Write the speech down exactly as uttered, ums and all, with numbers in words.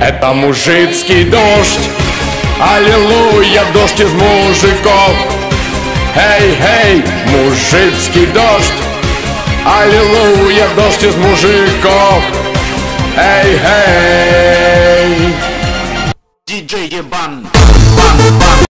Это мужицкий дождь, аллилуйя, дождь из мужиков. Эй, эй, мужицкий дождь, аллилуйя, дождь из мужиков. Эй, эй. диджей Ебан.